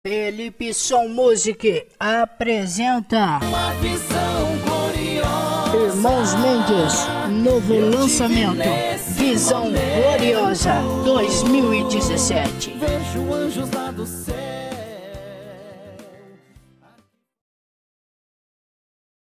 Felipe Som Music apresenta uma visão gloriosa. Irmãos Mendes, novo lançamento, Visão Gloriosa 2017. Vejo anjos lá do céu.